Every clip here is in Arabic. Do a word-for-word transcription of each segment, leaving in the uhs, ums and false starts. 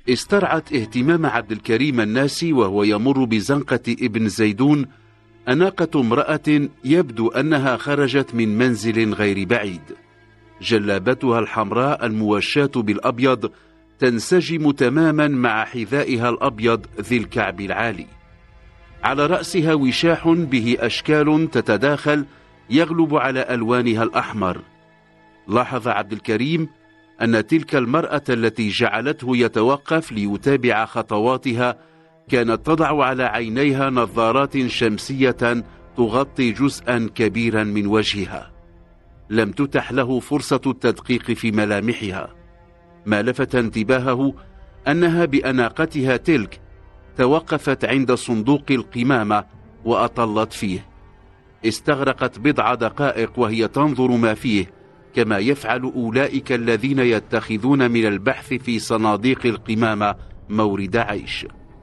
استرعت اهتمام عبد الكريم الناسي وهو يمر بزنقة ابن زيدون أناقة امرأة يبدو أنها خرجت من منزل غير بعيد. جلابتها الحمراء الموشاة بالأبيض تنسجم تماما مع حذائها الأبيض ذي الكعب العالي. على رأسها وشاح به أشكال تتداخل يغلب على ألوانها الأحمر. لاحظ عبد الكريم أن تلك المرأة التي جعلته يتوقف ليتابع خطواتها كانت تضع على عينيها نظارات شمسية تغطي جزءا كبيرا من وجهها. لم تتح له فرصة التدقيق في ملامحها. ما لفت انتباهه أنها بأناقتها تلك توقفت عند صندوق القمامة وأطلت فيه. استغرقت بضع دقائق وهي تنظر ما فيه، كما يفعل أولئك الذين يتخذون من البحث في صناديق القمامة مورد عيش.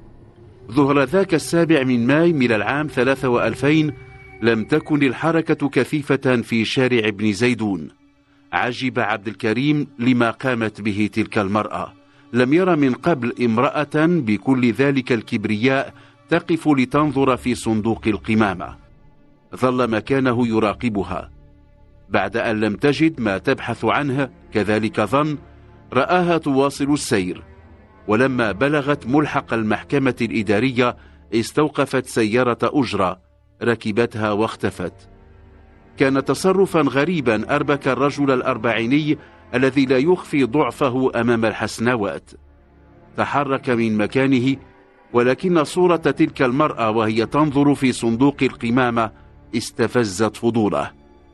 ظهر ذاك السابع من ماي من العام ثلاثة وألفين لم تكن الحركة كثيفة في شارع ابن زيدون. عجب عبد الكريم لما قامت به تلك المرأة. لم ير من قبل امرأة بكل ذلك الكبرياء تقف لتنظر في صندوق القمامة. ظل مكانه يراقبها. بعد أن لم تجد ما تبحث عنه كذلك ظن، رآها تواصل السير، ولما بلغت ملحق المحكمة الإدارية استوقفت سيارة أجرة، ركبتها واختفت. كان تصرفا غريبا أربك الرجل الأربعيني الذي لا يخفي ضعفه أمام الحسنوات. تحرك من مكانه، ولكن صورة تلك المرأة وهي تنظر في صندوق القمامة استفزت فضوله.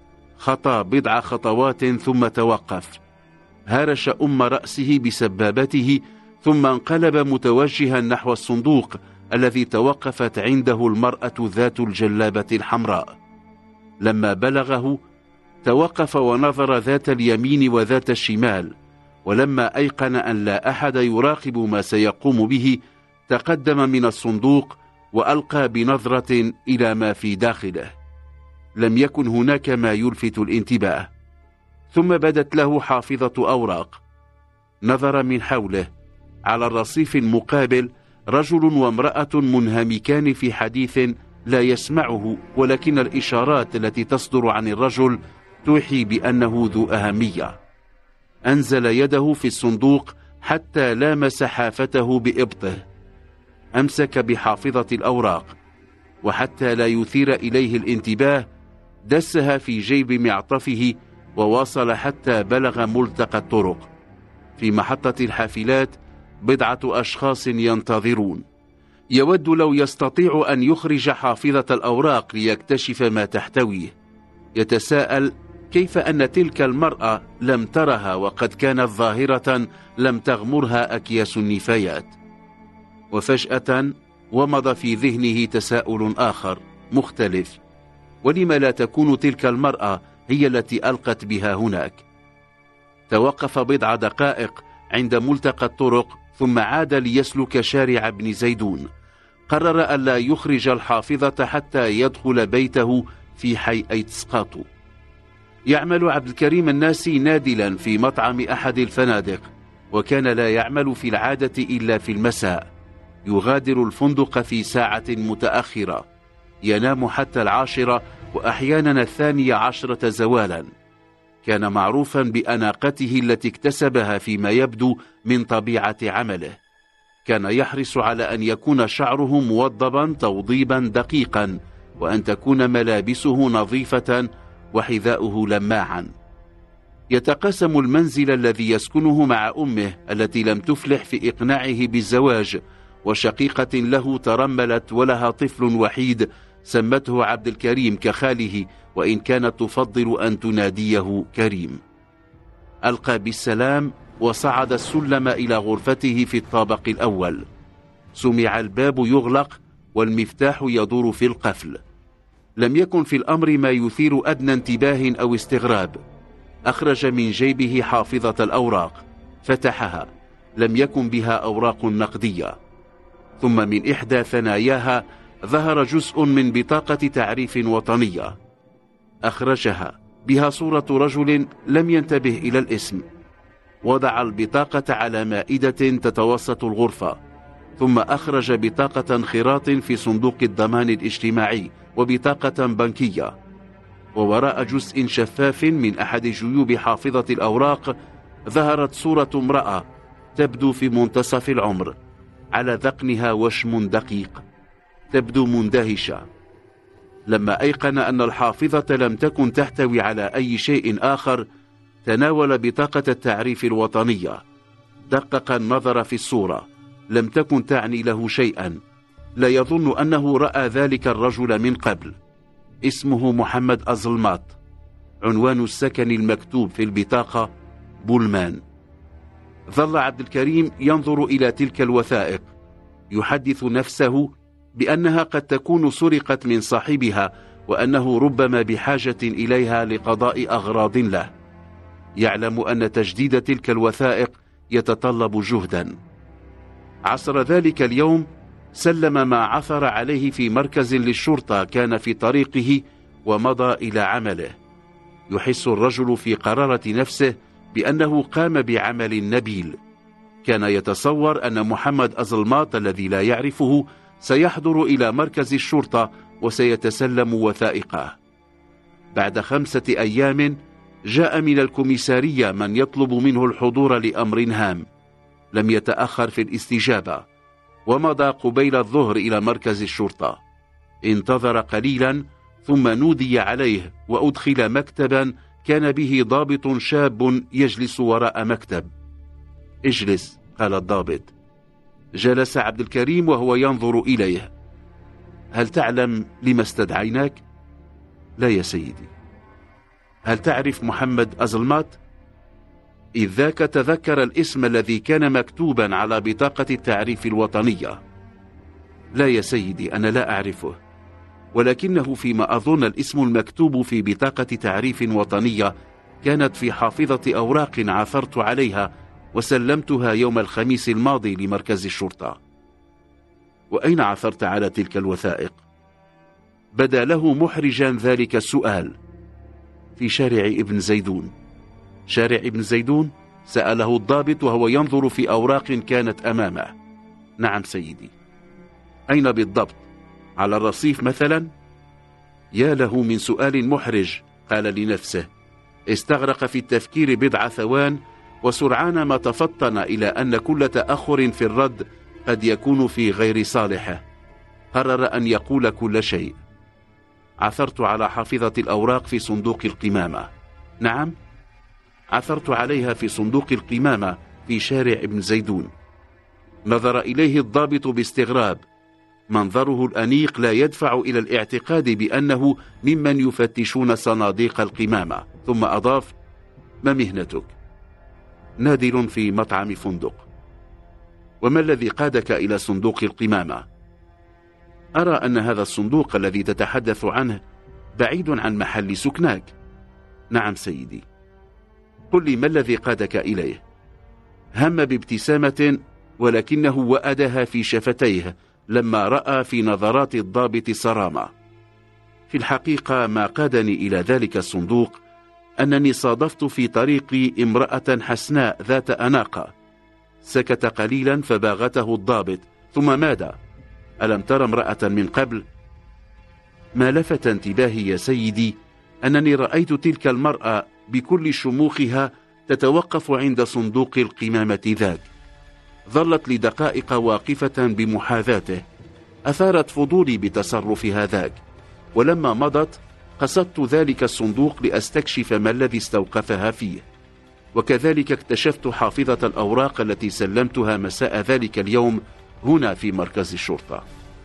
خطى بضع خطوات ثم توقف. هرش أم رأسه بسبابته ثم انقلب متوجها نحو الصندوق الذي توقفت عنده المرأة ذات الجلابة الحمراء. لما بلغه توقف ونظر ذات اليمين وذات الشمال، ولما أيقن أن لا أحد يراقب ما سيقوم به تقدم من الصندوق وألقى بنظرة إلى ما في داخله. لم يكن هناك ما يلفت الانتباه. ثم بدت له حافظة أوراق. نظر من حوله. على الرصيف المقابل رجل وامرأة منهمكان في حديث لا يسمعه، ولكن الإشارات التي تصدر عن الرجل توحي بأنه ذو أهمية. أنزل يده في الصندوق حتى لامس حافته بإبطه. أمسك بحافظة الأوراق، وحتى لا يثير إليه الانتباه دسها في جيب معطفه وواصل حتى بلغ ملتقى الطرق. في محطة الحافلات بضعة أشخاص ينتظرون. يود لو يستطيع أن يخرج حافظة الأوراق ليكتشف ما تحتويه. يتساءل كيف أن تلك المرأة لم ترها وقد كانت ظاهرة لم تغمرها أكياس النفايات. وفجأة ومض في ذهنه تساؤل آخر مختلف: ولم لا تكون تلك المرأة هي التي ألقت بها هناك؟ توقف بضع دقائق عند ملتقى الطرق ثم عاد ليسلك شارع ابن زيدون. قرر ألا يخرج الحافظة حتى يدخل بيته في حي أيتسقاطو. يعمل عبد الكريم الناسي نادلا في مطعم أحد الفنادق، وكان لا يعمل في العادة إلا في المساء. يغادر الفندق في ساعة متأخرة، ينام حتى العاشرة وأحيانا الثانية عشرة زوالا. كان معروفا بأناقته التي اكتسبها فيما يبدو من طبيعة عمله. كان يحرص على أن يكون شعره موضبا توضيبا دقيقا، وأن تكون ملابسه نظيفة وحذاؤه لماعا. يتقاسم المنزل الذي يسكنه مع أمه التي لم تفلح في إقناعه بالزواج، وشقيقة له ترملت ولها طفل وحيد سمته عبد الكريم كخاله، وإن كانت تفضل أن تناديه كريم. ألقى بالسلام وصعد السلم إلى غرفته في الطابق الأول. سمع الباب يغلق والمفتاح يدور في القفل. لم يكن في الأمر ما يثير أدنى انتباه أو استغراب. أخرج من جيبه حافظة الأوراق، فتحها. لم يكن بها أوراق نقدية. ثم من إحدى ثناياها ظهر جزء من بطاقة تعريف وطنية. أخرجها، بها صورة رجل لم ينتبه إلى الاسم. وضع البطاقة على مائدة تتوسط الغرفة، ثم أخرج بطاقة انخراط في صندوق الضمان الاجتماعي وبطاقة بنكية، ووراء جزء شفاف من أحد جيوب حافظة الأوراق ظهرت صورة امرأة تبدو في منتصف العمر، على ذقنها وشم دقيق، تبدو مندهشة. لما أيقن أن الحافظة لم تكن تحتوي على أي شيء آخر، تناول بطاقة التعريف الوطنية، دقق النظر في الصورة، لم تكن تعني له شيئا، لا يظن أنه رأى ذلك الرجل من قبل. اسمه محمد أزلمات، عنوان السكن المكتوب في البطاقة بولمان. ظل عبد الكريم ينظر إلى تلك الوثائق، يحدث نفسه بأنها قد تكون سرقت من صاحبها، وأنه ربما بحاجة إليها لقضاء أغراض له. يعلم أن تجديد تلك الوثائق يتطلب جهدا. عصر ذلك اليوم سلم ما عثر عليه في مركز للشرطة كان في طريقه ومضى إلى عمله. يحس الرجل في قرارة نفسه بأنه قام بعمل نبيل. كان يتصور أن محمد أزلمات الذي لا يعرفه سيحضر إلى مركز الشرطة وسيتسلم وثائقه. بعد خمسة أيام جاء من الكوميسارية من يطلب منه الحضور لأمر هام. لم يتأخر في الاستجابة، ومضى قبيل الظهر إلى مركز الشرطة. انتظر قليلا ثم نودي عليه وأدخل مكتبا كان به ضابط شاب يجلس وراء مكتب. اجلس، قال الضابط. جلس عبد الكريم وهو ينظر إليه. هل تعلم لما استدعيناك؟ لا يا سيدي. هل تعرف محمد أزلمات؟ إذ ذاك تذكر الاسم الذي كان مكتوبا على بطاقة التعريف الوطنية. لا يا سيدي، أنا لا أعرفه، ولكنه فيما أظن الاسم المكتوب في بطاقة تعريف وطنية كانت في حافظة أوراق عثرت عليها وسلمتها يوم الخميس الماضي لمركز الشرطة. وأين عثرت على تلك الوثائق؟ بدا له محرجا ذلك السؤال. في شارع ابن زيدون. شارع ابن زيدون؟ سأله الضابط وهو ينظر في أوراق كانت أمامه. نعم سيدي. أين بالضبط؟ على الرصيف مثلا؟ يا له من سؤال محرج، قال لنفسه. استغرق في التفكير بضع ثوان، وسرعان ما تفطن إلى أن كل تأخر في الرد قد يكون في غير صالحه. قرر أن يقول كل شيء. عثرت على حافظة الأوراق في صندوق القمامة. نعم، عثرت عليها في صندوق القمامة في شارع ابن زيدون. نظر إليه الضابط باستغراب. منظره الأنيق لا يدفع إلى الاعتقاد بأنه ممن يفتشون صناديق القمامة. ثم أضاف: ما مهنتك؟ نادل في مطعم فندق. وما الذي قادك إلى صندوق القمامة؟ أرى أن هذا الصندوق الذي تتحدث عنه بعيد عن محل سكناك. نعم سيدي. قل لي ما الذي قادك إليه؟ هم بابتسامة، ولكنه وأدها في شفتيه لما رأى في نظرات الضابط صرامة. في الحقيقة ما قادني إلى ذلك الصندوق أنني صادفت في طريقي امرأة حسناء ذات أناقة. سكت قليلا فباغته الضابط، ثم ماذا؟ ألم ترى امرأة من قبل؟ ما لفت انتباهي يا سيدي أنني رأيت تلك المرأة بكل شموخها تتوقف عند صندوق القمامة ذاك. ظلت لدقائق واقفة بمحاذاته. أثارت فضولي بتصرف هذاك، ولما مضت قصدت ذلك الصندوق لأستكشف ما الذي استوقفها فيه. وكذلك اكتشفت حافظة الأوراق التي سلمتها مساء ذلك اليوم هنا في مركز الشرطة.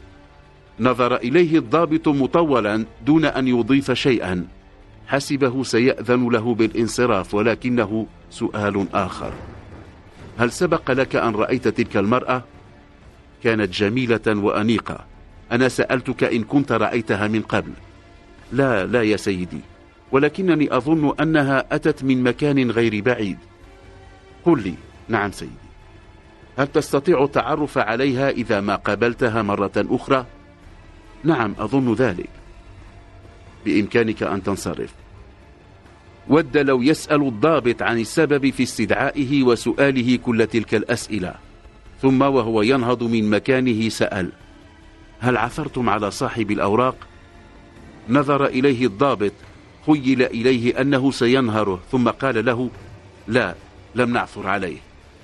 نظر إليه الضابط مطولا دون أن يضيف شيئا. حسبه سيأذن له بالانصراف، ولكنه سؤال آخر: هل سبق لك أن رأيت تلك المرأة؟ كانت جميلة وأنيقة. أنا سألتك إن كنت رأيتها من قبل. لا لا يا سيدي، ولكنني أظن أنها أتت من مكان غير بعيد. قل لي. نعم سيدي. هل تستطيع التعرف عليها إذا ما قابلتها مرة أخرى؟ نعم أظن ذلك. بإمكانك أن تنصرف. ود لو يسأل الضابط عن السبب في استدعائه وسؤاله كل تلك الأسئلة. ثم وهو ينهض من مكانه سأل: هل عثرتم على صاحب الأوراق؟ نظر إليه الضابط، خيل إليه أنه سينهره، ثم قال له: لا، لم نعثر عليه.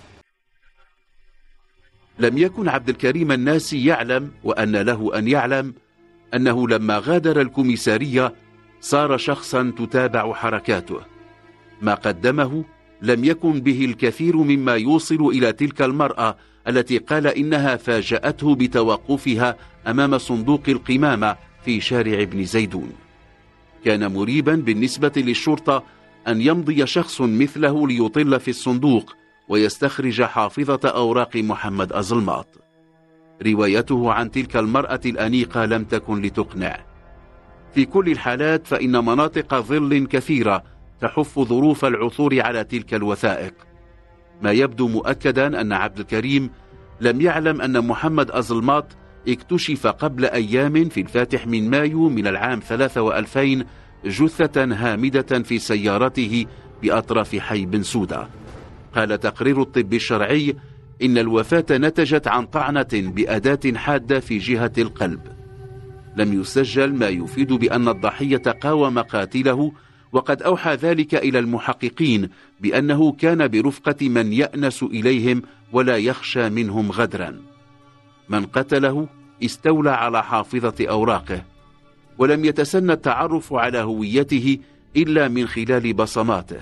لم يكن عبد الكريم الناسي يعلم، وأن له أن يعلم، أنه لما غادر الكوميسارية صار شخصا تتابع حركاته. ما قدمه لم يكن به الكثير مما يوصل إلى تلك المرأة التي قال إنها فاجأته بتوقفها أمام صندوق القمامة في شارع ابن زيدون. كان مريبا بالنسبة للشرطة أن يمضي شخص مثله ليطل في الصندوق ويستخرج حافظة أوراق محمد أزلماط. روايته عن تلك المرأة الأنيقة لم تكن لتقنع. في كل الحالات فإن مناطق ظل كثيرة تحف ظروف العثور على تلك الوثائق. ما يبدو مؤكدا أن عبد الكريم لم يعلم أن محمد أزلماط اكتشف قبل أيام في الفاتح من مايو من العام ثلاثة وألفين جثة هامدة في سيارته بأطراف حي بن سودة. قال تقرير الطب الشرعي إن الوفاة نتجت عن طعنة بأداة حادة في جهة القلب. لم يسجل ما يفيد بأن الضحية قاوم قاتله، وقد أوحى ذلك إلى المحققين بأنه كان برفقة من يأنس إليهم ولا يخشى منهم غدرا. من قتله استولى على حافظة أوراقه، ولم يتسنى التعرف على هويته إلا من خلال بصماته.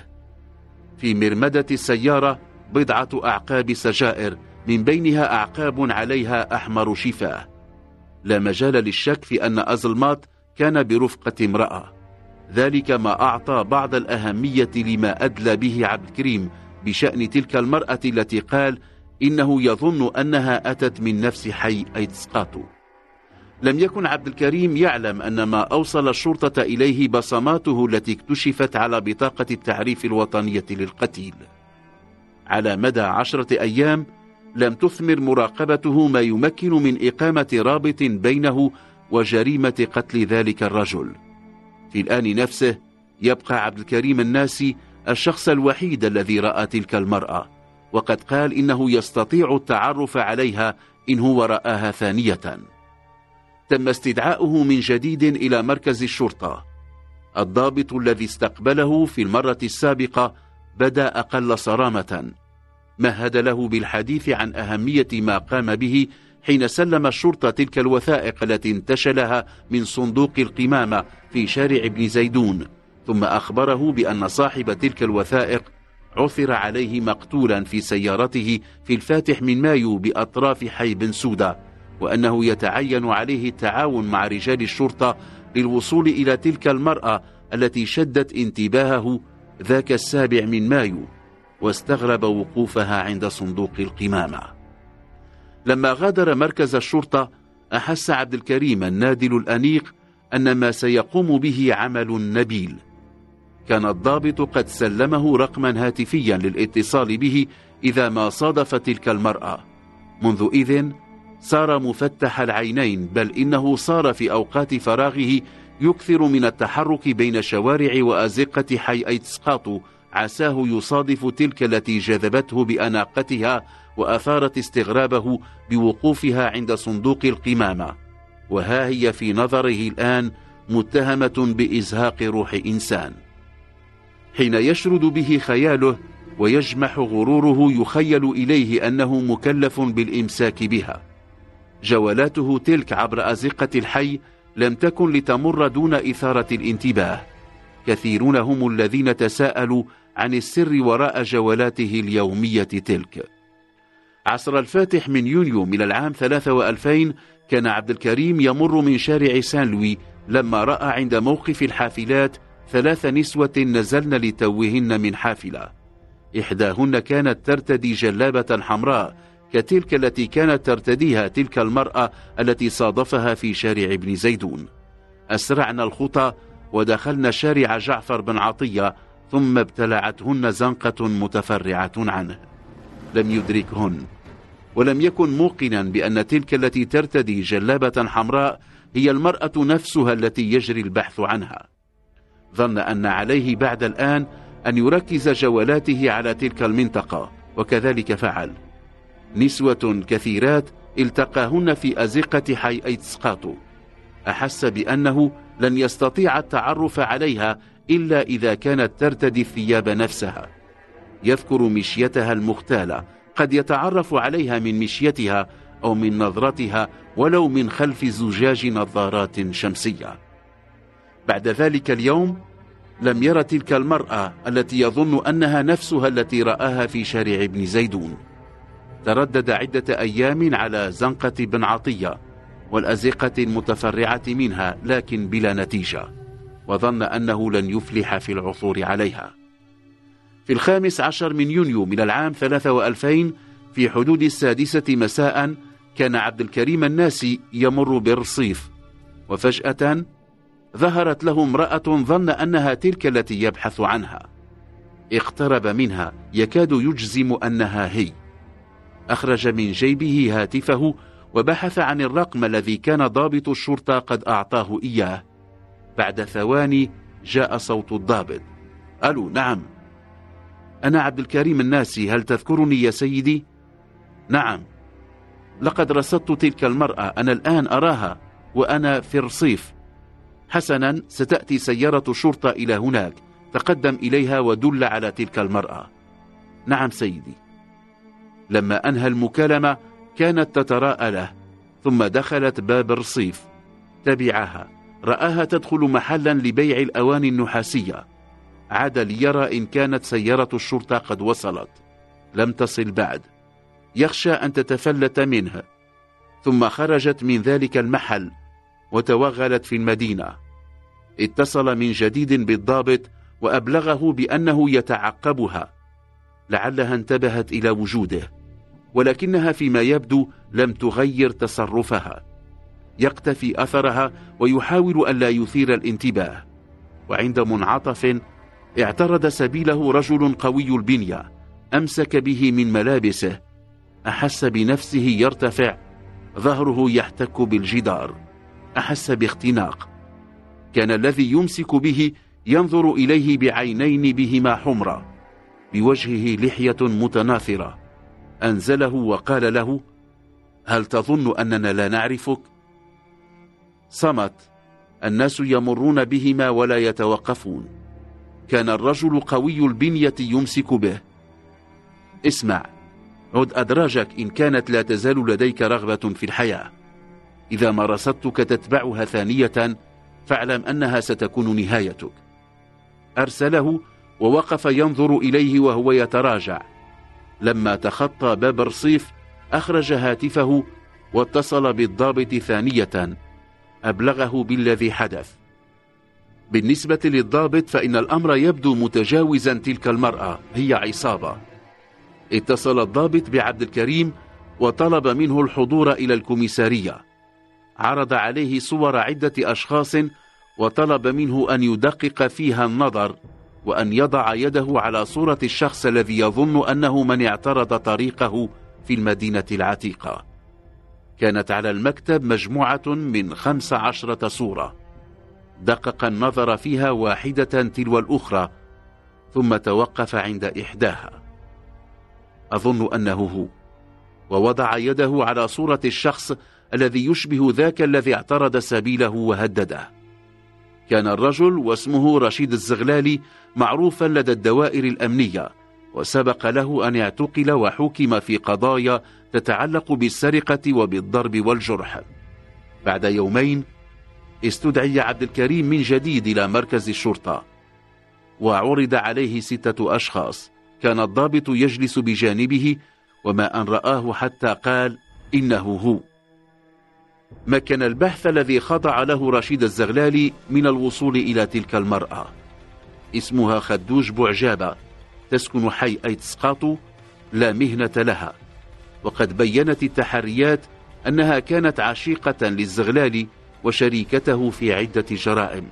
في مرمدة السيارة بضعة أعقاب سجائر، من بينها أعقاب عليها أحمر شفاه. لا مجال للشك في أن أزلماط كان برفقة امرأة. ذلك ما أعطى بعض الأهمية لما أدلى به عبد الكريم بشأن تلك المرأة التي قال إنه يظن أنها أتت من نفس حي أيتسقاطو. لم يكن عبد الكريم يعلم أن ما أوصل الشرطة إليه بصماته التي اكتشفت على بطاقة التعريف الوطنية للقتيل. على مدى عشرة أيام لم تثمر مراقبته ما يمكن من إقامة رابط بينه وجريمة قتل ذلك الرجل. في الآن نفسه يبقى عبد الكريم الناسي الشخص الوحيد الذي رأى تلك المرأة، وقد قال إنه يستطيع التعرف عليها إن هو رآها ثانية. تم استدعاؤه من جديد إلى مركز الشرطة. الضابط الذي استقبله في المرة السابقة بدا أقل صرامة. مهد له بالحديث عن أهمية ما قام به حين سلم الشرطة تلك الوثائق التي انتشلها من صندوق القمامة في شارع ابن زيدون، ثم أخبره بأن صاحب تلك الوثائق عثر عليه مقتولا في سيارته في الفاتح من مايو بأطراف حي بن سودة، وأنه يتعين عليه التعاون مع رجال الشرطة للوصول إلى تلك المرأة التي شدت انتباهه ذاك السابع من مايو، واستغرب وقوفها عند صندوق القمامة. لما غادر مركز الشرطة أحس عبد الكريم النادل الأنيق أن ما سيقوم به عمل نبيل. كان الضابط قد سلمه رقما هاتفيا للاتصال به إذا ما صادف تلك المرأة. منذ إذن صار مفتح العينين، بل إنه صار في أوقات فراغه يكثر من التحرك بين شوارع وأزقة حي أيتسقاطو، عساه يصادف تلك التي جذبته بأناقتها وأثارت استغرابه بوقوفها عند صندوق القمامة، وها هي في نظره الآن متهمة بإزهاق روح إنسان. حين يشرد به خياله ويجمح غروره يخيل إليه أنه مكلف بالإمساك بها. جولاته تلك عبر أزقة الحي لم تكن لتمر دون إثارة الانتباه. كثيرون هم الذين تساءلوا عن السر وراء جولاته اليومية تلك. عصر الفاتح من يونيو من العام ثلاثة وألفين كان عبد الكريم يمر من شارع سان لوي لما رأى عند موقف الحافلات ثلاث نسوة نزلن لتوهن من حافلة. إحداهن كانت ترتدي جلابة حمراء كتلك التي كانت ترتديها تلك المرأة التي صادفها في شارع ابن زيدون. أسرعن الخطى ودخلن شارع جعفر بن عطية، ثم ابتلعتهن زنقة متفرعة عنه. لم يدركهن، ولم يكن موقنا بأن تلك التي ترتدي جلابة حمراء هي المرأة نفسها التي يجري البحث عنها. ظن أن عليه بعد الآن أن يركز جولاته على تلك المنطقة، وكذلك فعل. نسوة كثيرات التقاهن في أزقة حي أيتسقاطو. أحس بأنه لن يستطيع التعرف عليها إلا إذا كانت ترتدي الثياب نفسها. يذكر مشيتها المختالة، قد يتعرف عليها من مشيتها أو من نظرتها ولو من خلف زجاج نظارات شمسية. بعد ذلك اليوم لم ير تلك المرأة التي يظن أنها نفسها التي رآها في شارع ابن زيدون. تردد عدة أيام على زنقة بن عطية والأزقة المتفرعة منها، لكن بلا نتيجة، وظن أنه لن يفلح في العثور عليها. في الخامس عشر من يونيو من العام ثلاثة وألفين في حدود السادسة مساء كان عبد الكريم الناسي يمر بالرصيف، وفجأة ظهرت له امرأة ظن أنها تلك التي يبحث عنها. اقترب منها يكاد يجزم أنها هي. أخرج من جيبه هاتفه وبحث عن الرقم الذي كان ضابط الشرطة قد أعطاه إياه. بعد ثواني جاء صوت الضابط: ألو، نعم، أنا عبد الكريم الناسي، هل تذكرني يا سيدي؟ نعم، لقد رصدت تلك المرأة، أنا الآن أراها وأنا في الرصيف. حسنا، ستأتي سيارة شرطة إلى هناك، تقدم إليها ودل على تلك المرأة. نعم سيدي. لما أنهى المكالمة كانت تتراءى له، ثم دخلت باب الرصيف. تبعها، رآها تدخل محلا لبيع الأواني النحاسية. عاد ليرى إن كانت سيارة الشرطة قد وصلت. لم تصل بعد، يخشى أن تتفلت منه. ثم خرجت من ذلك المحل وتوغلت في المدينة. اتصل من جديد بالضابط وأبلغه بأنه يتعقبها، لعلها انتبهت إلى وجوده، ولكنها فيما يبدو لم تغير تصرفها. يقتفي أثرها ويحاول ألا يثير الانتباه. وعند منعطف اعترض سبيله رجل قوي البنية، أمسك به من ملابسه. أحس بنفسه يرتفع، ظهره يحتك بالجدار. أحس باختناق. كان الذي يمسك به ينظر إليه بعينين بهما حمرة، بوجهه لحية متناثرة. أنزله وقال له: هل تظن أننا لا نعرفك؟ صمت. الناس يمرون بهما ولا يتوقفون. كان الرجل قوي البنية يمسك به. اسمع، عد أدراجك إن كانت لا تزال لديك رغبة في الحياة. إذا ما رصدتك تتبعها ثانية فاعلم أنها ستكون نهايتك. أرسله ووقف ينظر إليه وهو يتراجع. لما تخطى باب الرصيف أخرج هاتفه واتصل بالضابط ثانية، أبلغه بالذي حدث. بالنسبة للضابط فإن الأمر يبدو متجاوزا تلك المرأة، هي عصابة. اتصل الضابط بعبد الكريم وطلب منه الحضور إلى الكوميسارية. عرض عليه صور عدة أشخاص وطلب منه أن يدقق فيها النظر، وأن يضع يده على صورة الشخص الذي يظن أنه من اعترض طريقه في المدينة العتيقة. كانت على المكتب مجموعة من خمس عشرة صورة. دقق النظر فيها واحدة تلو الأخرى، ثم توقف عند إحداها. أظن أنه هو، ووضع يده على صورة الشخص الذي يشبه ذاك الذي اعترض سبيله وهدده. كان الرجل واسمه رشيد الزغلالي معروفا لدى الدوائر الأمنية، وسبق له أن اعتقل وحكم في قضايا تتعلق بالسرقة وبالضرب والجرح. بعد يومين استدعي عبد الكريم من جديد إلى مركز الشرطة، وعرض عليه ستة أشخاص. كان الضابط يجلس بجانبه، وما أن رآه حتى قال إنه هو. مكن البحث الذي خضع له رشيد الزغلالي من الوصول إلى تلك المرأة. اسمها خدوج بوعجابة، تسكن حي أيتسقاطو، لا مهنة لها، وقد بيّنت التحريات أنها كانت عشيقة للزغلالي وشريكته في عدة جرائم.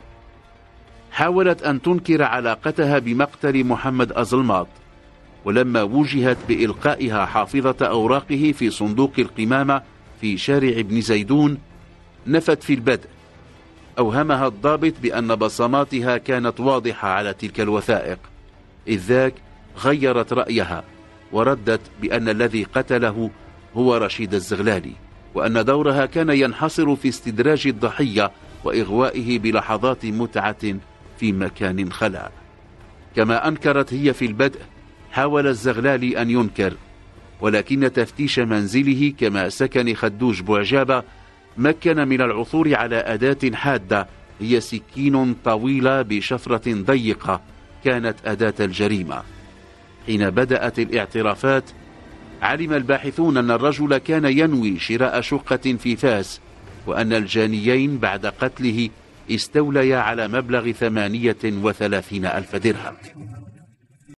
حاولت أن تنكر علاقتها بمقتل محمد أزلماط، ولما وجهت بإلقائها حافظة أوراقه في صندوق القمامة في شارع ابن زيدون نفت في البدء. أوهمها الضابط بأن بصماتها كانت واضحة على تلك الوثائق، إذ ذاك غيرت رأيها وردت بأن الذي قتله هو رشيد الزغلالي، وأن دورها كان ينحصر في استدراج الضحية وإغوائه بلحظات متعة في مكان خلا. كما أنكرت هي في البدء، حاول الزغلالي أن ينكر، ولكن تفتيش منزله كما سكن خدوش بوعجابة مكن من العثور على أداة حادة هي سكين طويلة بشفرة ضيقة كانت أداة الجريمة. حين بدأت الاعترافات علم الباحثون أن الرجل كان ينوي شراء شقة في فاس، وأن الجانيين بعد قتله استوليا على مبلغ ثمانية وثلاثين ألف درهم.